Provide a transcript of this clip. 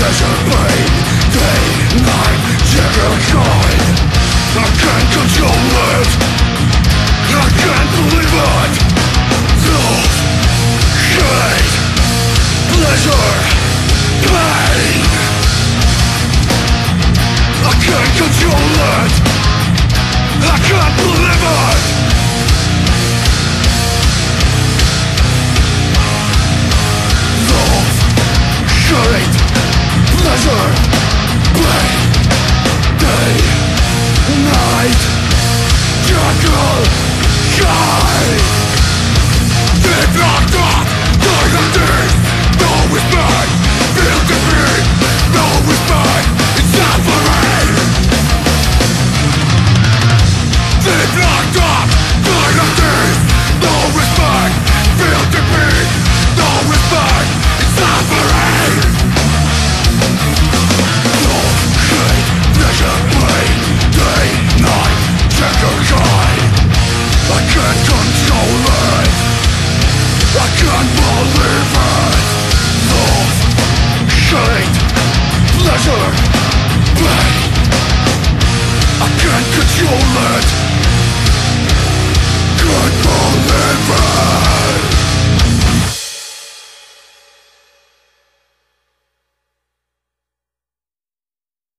pleasure, pain, day, night, different kind. I can't control it, I can't believe it. Love, hate, pleasure, pain. I can't control it, I can't believe it. Love, hate, pleasure, pain, day, night, jungle, kind. Deep locked up, dark and deep. No respect, feel defeat. No respect, it's suffering. Deep locked up, dark and deep. No respect, feel defeat. No respect, it's suffering. Love, hate, pleasure, pain, day, night, checker kind. I can't control it, I can't believe it. Love, hate, pleasure, pain. I can't control it, can't believe it.